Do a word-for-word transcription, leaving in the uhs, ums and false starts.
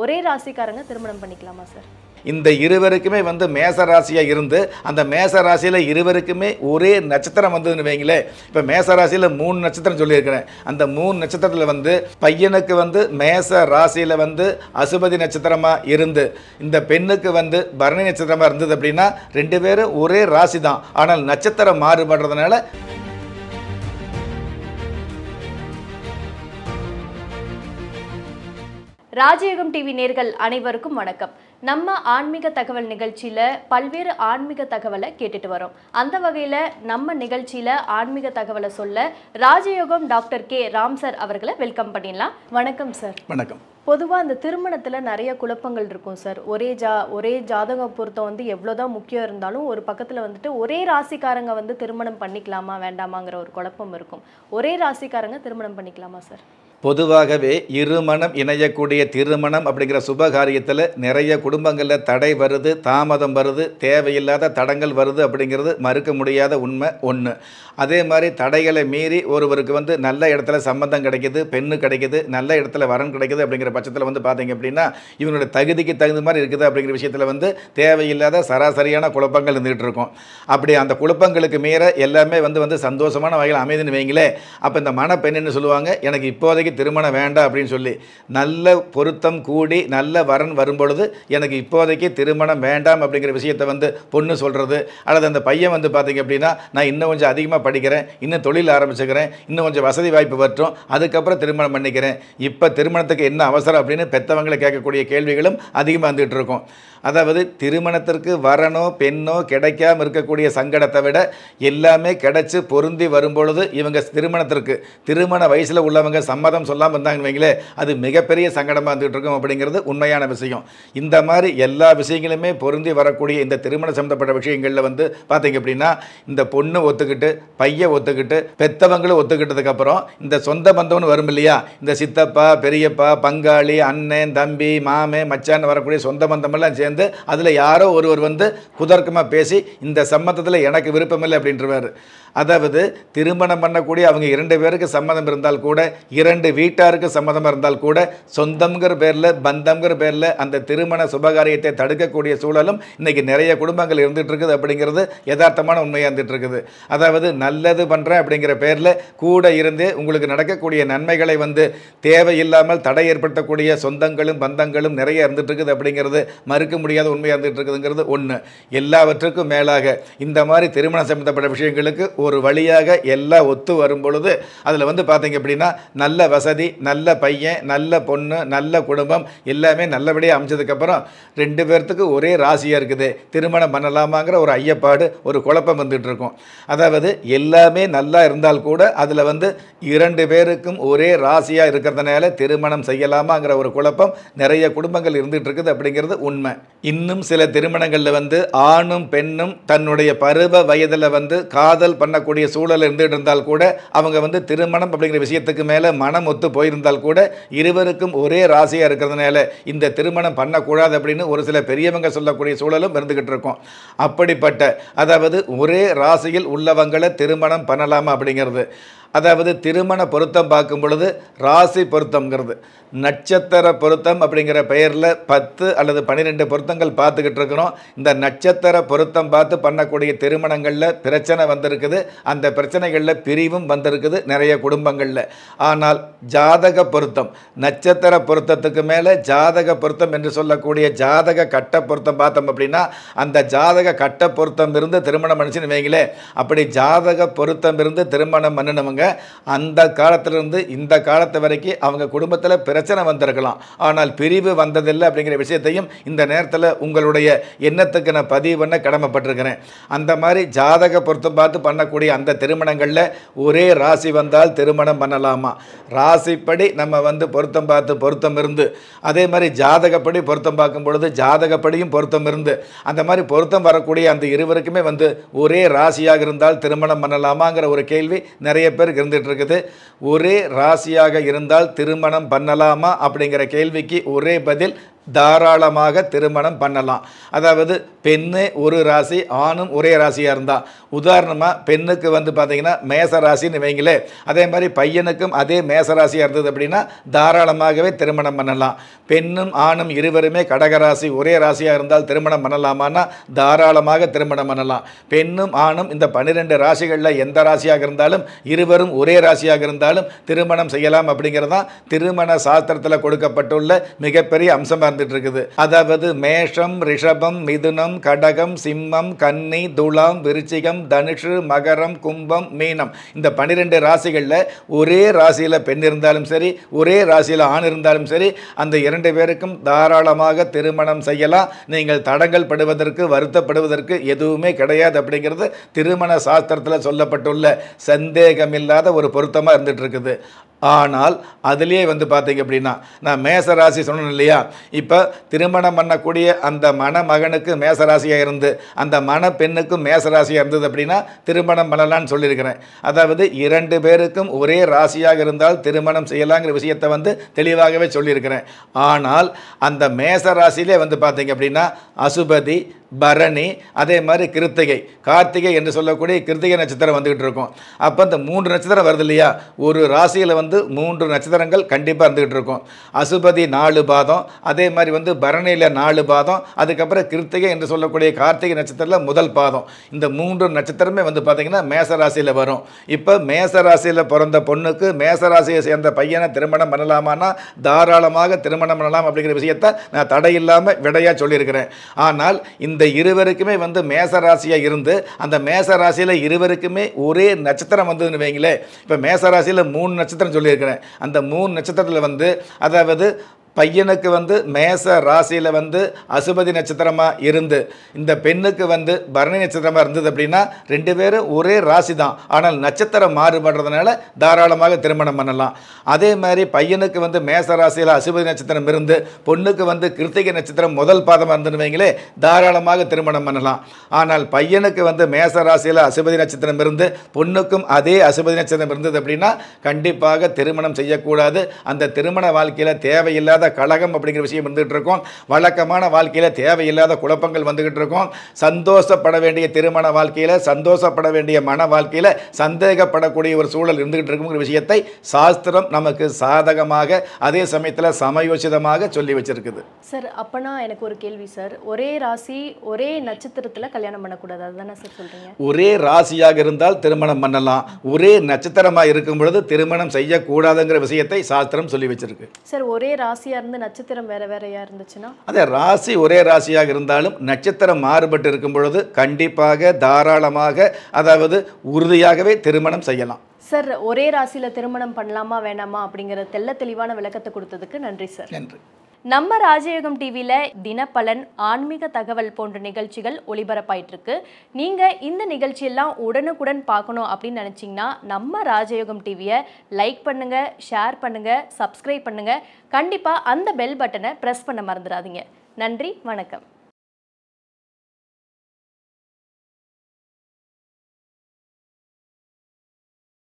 ஒரே ராசிக்காரங்க திருமணம் பண்ணிக்கலாமா சார்? இந்த இருவருக்குமே வந்து மேச ராசியாக இருந்து அந்த மேச ராசியில் இருவருக்குமே ஒரே நட்சத்திரம் வந்ததுன்னு வைங்களே. இப்போ மேச ராசியில் மூணு நட்சத்திரம் சொல்லியிருக்கிறேன். அந்த மூணு நட்சத்திரத்தில் வந்து பையனுக்கு வந்து மேச ராசியில் வந்து அசுபதி நட்சத்திரமாக இருந்து இந்த பெண்ணுக்கு வந்து பரணி நட்சத்திரமாக இருந்தது அப்படின்னா ரெண்டு பேரும் ஒரே ராசி தான். ஆனால் நட்சத்திரம் மாறுபடுறதுனால ராஜயோகம் டிவி நேர்கள் அனைவருக்கும் வணக்கம். நம்ம ஆன்மீக தகவல் நிகழ்ச்சியில பல்வேறு ஆன்மீக தகவலை கேட்டுட்டு வரோம். அந்த வகையில நம்ம நிகழ்ச்சியில ஆன்மீக தகவலை சொல்ல ராஜயோகம் டாக்டர் கே ராம் சார் அவர்களை வெல்கம் பண்ணிடலாம். வணக்கம் சார். வணக்கம். பொதுவாக அந்த திருமணத்தில் நிறைய குழப்பங்கள் இருக்கும் சார். ஒரே ஜா ஒரே ஜாதக பொருத்தம் வந்து எவ்வளோதான் முக்கியம் இருந்தாலும் ஒரு பக்கத்தில் வந்துட்டு ஒரே ராசிக்காரங்க வந்து திருமணம் பண்ணிக்கலாமா வேண்டாமாங்கிற ஒரு குழப்பம் இருக்கும். ஒரே ராசிக்காரங்க திருமணம் பண்ணிக்கலாமா சார்? பொதுவாகவே இருமணம் இணையக்கூடிய திருமணம் அப்படிங்கிற சுபகாரியத்தில் நிறைய குடும்பங்களில் தடை வருது, தாமதம் வருது, தேவையில்லாத தடங்கள் வருது அப்படிங்கிறது மறுக்க முடியாத உண்மை ஒன்று. அதே மாதிரி தடைகளை மீறி ஒருவருக்கு வந்து நல்ல இடத்துல சம்பந்தம் கிடைக்கிது, பெண்ணு கிடைக்கிது, நல்ல இடத்துல வரன் கிடைக்கிது அப்படிங்கிற பட்சத்தில் வந்து பார்த்தீங்க அப்படின்னா இவனுடைய தகுதிக்கு தகுந்த மாதிரி இருக்குது அப்படிங்கிற விஷயத்தில் வந்து தேவையில்லாத சராசரியான குழப்பங்கள் இருந்துகிட்டு இருக்கும். அப்படி அந்த குழப்பங்களுக்கு மீற எல்லாமே வந்து வந்து சந்தோஷமான வகையில் அமைதுன்னு வைங்களே. அப்போ இந்த மணப்பெண்ணுன்னு சொல்லுவாங்க, எனக்கு இப்போதைக்கு திருமணம் வேண்டாம் அப்படின்னு சொல்லி நல்ல பொருத்தம் கூடி நல்ல வரன் வரும்பொழுது எனக்கு இப்போதைக்கு திருமணம் வேண்டாம் அப்படிங்கிற விஷயத்தை வந்து பொண்ணு சொல்கிறது. அல்லது அந்த பையன் வந்து பார்த்தீங்க அப்படின்னா நான் இன்னும் கொஞ்சம் அதிகமாக படிக்கிறேன், இன்னும் தொழில் ஆரம்பிச்சுக்கிறேன், இன்னும் கொஞ்சம் வசதி வாய்ப்பு வற்றும், அதுக்கப்புறம் திருமணம் பண்ணிக்கிறேன், இப்போ திருமணத்துக்கு என்ன அவசரம் அப்படின்னு பெற்றவங்களை கேட்கக்கூடிய கேள்விகளும் அதிகமாக வந்துகிட்டு இருக்கும். அதாவது திருமணத்திற்கு வரனோ பெண்ணோ கிடைக்காம இருக்கக்கூடிய சங்கடத்தை விட எல்லாமே கிடைச்சி பொருந்தி வரும்பொழுது இவங்க திருமணத்திற்கு திருமண வயசில் உள்ளவங்க சம்மதம் சொல்லாமல் இருந்தாங்கன்னு வைங்களே, அது மிகப்பெரிய சங்கடமாக வந்துகிட்டு இருக்கும் அப்படிங்கிறது உண்மையான விஷயம். இந்த மாதிரி எல்லா விஷயங்களுமே பொருந்தி வரக்கூடிய இந்த திருமணம் சம்மந்தப்பட்ட விஷயங்களில் வந்து பார்த்தீங்க அப்படின்னா இந்த பொண்ணு ஒத்துக்கிட்டு பையன் ஒத்துக்கிட்டு பெற்றவங்களும் ஒத்துக்கிட்டதுக்கப்புறம் இந்த சொந்த பந்தம்னு வரும் இல்லையா, இந்த சித்தப்பா பெரியப்பா பங்காளி அண்ணன் தம்பி மாமே மச்சான் வரக்கூடிய சொந்த பந்தமெல்லாம் சேர்ந்து அதில் யாரோ ஒருவர் வந்து குதர்க்கமாக பேசி இந்த சம்மதத்தில் எனக்கு விருப்பமில்லை அப்படின்றவார். அதாவது திருமணம் பண்ணக்கூடிய அவங்க இரண்டு பேருக்கு சம்மதம் இருந்தால் கூட இரண்டு வீட்டாருக்கு சம்மதம் இருந்தால் கூட சொந்தம்ங்கிற பேரில் பந்தம்ங்கிற பேரில் அந்த திருமண சுபகாரியத்தை தடுக்கக்கூடிய சூழலும் இன்றைக்கி நிறைய குடும்பங்கள் இருந்துகிட்டு இருக்குது அப்படிங்கிறது யதார்த்தமான உண்மையாக இருந்துகிட்டு இருக்குது. அதாவது நல்லது பண்ணுறேன் அப்படிங்கிற பேரில் கூட இருந்து உங்களுக்கு நடக்கக்கூடிய நன்மைகளை வந்து தேவையில்லாமல் தடை ஏற்படுத்தக்கூடிய சொந்தங்களும் பந்தங்களும் நிறைய இருந்துகிட்டு இருக்குது அப்படிங்கிறது மறுக்க முடியாத உண்மையாக இருந்துகிட்டு இருக்குதுங்கிறது ஒன்று. எல்லாவற்றுக்கும் மேலாக இந்த மாதிரி திருமணம் சம்பந்தப்பட்ட விஷயங்களுக்கு ஒரு வழியாக எல்லாம் ஒத்து வரும் பொழுது அதில் வந்து பார்த்தீங்க அப்படின்னா நல்ல வசதி, நல்ல பையன், நல்ல பொண்ணு, நல்ல குடும்பம் எல்லாமே நல்லபடியாக அமைச்சதுக்கப்புறம் ரெண்டு பேர்த்துக்கு ஒரே ராசியாக இருக்குது, திருமணம் பண்ணலாமாங்கிற ஒரு ஐயப்பாடு ஒரு குழப்பம் வந்துட்டு இருக்கும். அதாவது எல்லாமே நல்லா இருந்தால் கூட அதில் வந்து இரண்டு பேருக்கும் ஒரே ராசியாக இருக்கிறதுனால திருமணம் செய்யலாமாங்கிற ஒரு குழப்பம் நிறைய குடும்பங்கள் இருந்துகிட்டு இருக்குது அப்படிங்கிறது உண்மை. இன்னும் சில திருமணங்களில் வந்து ஆணும் பெண்ணும் தன்னுடைய பருவ வயதில் வந்து காதல் பண்ணக்கூடிய சூழல் இருந்துகிட்டு இருந்தால் கூட அவங்க வந்து திருமணம் அப்படிங்கிற விஷயத்துக்கு மேலே மனம் ஒத்து போயிருந்தால் கூட இருவருக்கும் ஒரே ராசியாக இருக்கிறதுனால இந்த திருமணம் பண்ணக்கூடாது அப்படின்னு ஒரு சில பெரியவங்க சொல்லக்கூடிய சூழலும் இருந்துகிட்டு இருக்கும். அப்படிப்பட்ட அதாவது ஒரே ராசியில் உள்ளவங்களை திருமணம் பண்ணலாமா அப்படிங்கிறது, அதாவது திருமண பொருத்தம் பார்க்கும் பொழுது ராசி பொருத்தம்ங்கிறது நட்சத்திர பொருத்தம் அப்படிங்கிற பெயரில் பத்து அல்லது பன்னிரெண்டு பொருத்தங்கள் பார்த்துக்கிட்டு இருக்கிறோம். இந்த நட்சத்திர பொருத்தம் பார்த்து பண்ணக்கூடிய திருமணங்களில் பிரச்சனை வந்திருக்குது, அந்த பிரச்சனைகளில் பிரிவும் வந்திருக்குது நிறைய குடும்பங்களில். ஆனால் ஜாதக பொருத்தம் நட்சத்திர பொருத்தத்துக்கு மேலே ஜாதக பொருத்தம் என்று சொல்லக்கூடிய ஜாதக கட்ட பொருத்தம் பார்த்தோம் அப்படின்னா அந்த ஜாதக கட்ட பொருத்தம் இருந்து திருமணம் பண்ணிச்சுன்னு வைங்களே, அப்படி ஜாதக பொருத்தம் இருந்து திருமணம் பண்ணினவங்க அந்த காலத்திலிருந்து இந்த காலத்து வரைக்கும் அவங்க குடும்பத்தில் பிரச்சனை வந்திருக்கலாம், ஆனால் பிரிவு வந்ததில்லை அப்படிங்கிற விஷயத்தையும் இந்த நேரத்தில் உங்களுடைய எண்ணத்துக்கு நான் பதிவு பண்ண கடமைப்பட்டிருக்கிறேன். அந்த மாதிரி ஜாதக பொருத்தம் பார்த்து பண்ணக்கூடிய அந்த திருமணங்களில் ஒரே ராசி வந்தால் திருமணம் பண்ணலாமா, ராசிப்படி நம்ம வந்து பொருத்தம் பார்த்து பொருத்தம் இருந்து அதே மாதிரி ஜாதகப்படி பொருத்தம் பார்க்கும் பொழுது ஜாதகப்படியும் பொருத்தம் இருந்து அந்த மாதிரி பொருத்தம் வரக்கூடிய அந்த இருவருக்குமே வந்து ஒரே ராசியாக இருந்தால் திருமணம் பண்ணலாமாங்கிற ஒரு கேள்வி நிறைய பேருக்கு இருந்துட்டு இருக்குது. ஒரே ராசியாக இருந்தால் திருமணம் பண்ணலாமா அப்படிங்கிற கேள்விக்கு ஒரே பதில் தாராளமாக திருமணம் பண்ணலாம். அதாவது பெண்ணு ஒரு ராசி, ஆணும் ஒரே ராசியாக இருந்தால், உதாரணமாக பெண்ணுக்கு வந்து பார்த்தீங்கன்னா மேச ராசின்னு வைங்களே, அதே மாதிரி பையனுக்கும் அதே மேச ராசியாக இருந்தது அப்படின்னா தாராளமாகவே திருமணம் பண்ணலாம். பெண்ணும் ஆணும் இருவருமே கடகராசி ஒரே ராசியாக இருந்தால் திருமணம் பண்ணலாமான்னா தாராளமாக திருமணம் பண்ணலாம். பெண்ணும் ஆணும் இந்த பன்னிரெண்டு ராசிகளில் எந்த ராசியாக இருந்தாலும் இருவரும் ஒரே ராசியாக இருந்தாலும் திருமணம் செய்யலாம் அப்படிங்கிறது தான் திருமண சாஸ்திரத்தில் கொடுக்கப்பட்டுள்ள மிகப்பெரிய அம்சமாக இருந்துட்டு இருக்குது. அதாவது மேஷம், ரிஷபம், மிதுனம், கடகம், சிம்மம், கன்னி, துலாம், விருச்சிகம், தனுஷு, மகரம், கும்பம், மீனம் இந்த பன்னிரெண்டு ராசிகளில் ஒரே ராசியில் பெண் இருந்தாலும் சரி, ஒரே ராசியில் ஆண் இருந்தாலும் சரி, அந்த இரண்டு பேருக்கும் தாராளமாக திருமணம் செய்யலாம். நீங்கள் தடங்கள் படுவதற்கு வருத்தப்படுவதற்கு எதுவுமே கிடையாது அப்படிங்கிறது திருமண சாஸ்திரத்தில் சொல்லப்பட்டுள்ள சந்தேகமில்லாத ஒரு பொருத்தமாக இருந்துட்டு இருக்குது. ஆனால் அதுலேயே வந்து பார்த்தீங்க அப்படின்னா நான் மேசராசி சொன்னேன் இல்லையா, இப்போ திருமணம் பண்ணக்கூடிய அந்த மணமகனுக்கு மேசராசியாக இருந்து அந்த மண பெண்ணுக்கும் மேசராசியாக இருந்தது அப்படின்னா திருமணம் பண்ணலான்னு சொல்லியிருக்கிறேன். அதாவது இரண்டு பேருக்கும் ஒரே ராசியாக இருந்தால் திருமணம் செய்யலாங்கிற விஷயத்தை வந்து தெளிவாகவே சொல்லியிருக்கிறேன். ஆனால் அந்த மேசராசியிலே வந்து பார்த்தீங்க அப்படின்னா அசுபதி, பரணி, அதே மாதிரி கிருத்திகை, கார்த்திகை என்று சொல்லக்கூடிய கிருத்திகை நட்சத்திரம் வந்துகிட்டு இருக்கும். அப்போ இந்த மூன்று நட்சத்திரம் வருது இல்லையா, ஒரு ராசியில் வந்து மூன்று நட்சத்திரங்கள் கண்டிப்பாக இருந்துகிட்டு இருக்கும். அசுபதி நாலு பாதம், அதே மாதிரி வந்து பரணியில் நாலு பாதம், அதுக்கப்புறம் கிருத்திகை என்று சொல்லக்கூடிய கார்த்திகை நட்சத்திரத்தில் முதல் பாதம். இந்த மூன்று நட்சத்திரமே வந்து பார்த்திங்கன்னா மேச ராசியில் வரும். இப்போ மேச ராசியில் பிறந்த பொண்ணுக்கு மேச ராசியை சேர்ந்த பையனை திருமணம் பண்ணலாமான்னா தாராளமாக திருமணம் பண்ணலாம் அப்படிங்கிற விஷயத்தை நான் தடையில்லாமல் விடையாக சொல்லியிருக்கிறேன். ஆனால் இந்த இந்த இருவருக்குமே வந்து மேச ராசியாக இருந்து அந்த மேச ராசியில் இருவருக்குமே ஒரே நட்சத்திரம் வந்ததுன்னு வைங்களே, இப்போ மேச ராசியில் மூணு நட்சத்திரம் சொல்லியிருக்கிறேன். அந்த மூணு நட்சத்திரத்தில் வந்து அதாவது பையனுக்கு வந்து மேச ராசியில் வந்து அசுபதி நட்சத்திரமாக இருந்து இந்த பெண்ணுக்கு வந்து பரணி நட்சத்திரமாக இருந்தது அப்படின்னா ரெண்டு பேரும் ஒரே ராசி தான், ஆனால் நட்சத்திரம் மாறுபடுறதுனால தாராளமாக திருமணம் பண்ணலாம். அதே மாதிரி பையனுக்கு வந்து மேச ராசியில் அசுபதி நட்சத்திரம் இருந்து பொண்ணுக்கு வந்து கிருத்திகை நட்சத்திரம் முதல் பாதமாக இருந்துன்னு வைங்களே தாராளமாக திருமணம் பண்ணலாம். ஆனால் பையனுக்கு வந்து மேச ராசியில் அசுபதி நட்சத்திரம் இருந்து பொண்ணுக்கும் அதே அசுபதி நட்சத்திரம் இருந்தது அப்படின்னா கண்டிப்பாக திருமணம் செய்யக்கூடாது. அந்த திருமண வாழ்க்கையில் தேவையில்லாத கலகம் அப்படிங்கிற விஷயம் வந்துகிட்டு இருக்கும். வழக்கமான வாழ்க்கையில தேவையில்லாத குழப்பங்கள் வந்துகிட்டு இருக்கும். சந்தோஷப்பட வேண்டிய திருமண வாழ்க்கையில, சந்தோஷப்பட வேண்டிய மன வாழ்க்கையில சந்தேகப்படக்கூடிய ஒரு சூழல் இருந்துகிட்டு இருக்குங்கிற விஷயத்தை சாஸ்திரம் நமக்கு சாதகமாக அதே சமயத்தில் சமயோசிதமாக சொல்லி வச்சிருக்குது. சார், அப்பனா எனக்கு ஒரு கேள்வி சார், ஒரே ராசி ஒரே நட்சத்திரத்துல கல்யாணம் பண்ணக்கூடாது அதுதானே சார் சொல்றீங்க? ஒரே ராசியாக இருந்தால் திருமணம் பண்ணலாம், ஒரே நட்சத்திரமா இருக்கும் பொழுது திருமணம் செய்யக்கூடாதுங்கிற விஷயத்தை சாஸ்திரம் சொல்லி வச்சிருக்கு. சார், ஒரே ராசியா இருந்து நட்சத்திரம் வேற வேறையா இருந்துச்சுன்னா? அதே ராசி ஒரே ராசியாக இருந்தாலும் நட்சத்திரம் மாறுபட்டு இருக்கும் பொழுது கண்டிப்பாக தாராளமாக அதாவது உறுதியாகவே திருமணம் செய்யலாம். சார், ஒரே ராசியில திருமணம் பண்ணலாமா வேணாமா அப்படிங்கிற தெள்ள தெளிவான விளக்கத்தை கொடுத்ததுக்கு நன்றி சார். நன்றி. நம்ம ராஜயோகம் டிவியில் தினப்பலன், ஆன்மீக தகவல் போன்ற நிகழ்ச்சிகள் ஒளிபரப்பாயிட்டு இருக்கு. நீங்கள் இந்த நிகழ்ச்சியெல்லாம் உடனுக்குடன் பார்க்கணும் அப்படின்னு நினச்சிங்கன்னா நம்ம ராஜயோகம் டிவியை லைக் பண்ணுங்கள், ஷேர் பண்ணுங்கள், சப்ஸ்கிரைப் பண்ணுங்கள். கண்டிப்பாக அந்த பெல் பட்டனை ப்ரெஸ் பண்ண மறந்துடாதீங்க. நன்றி, வணக்கம்.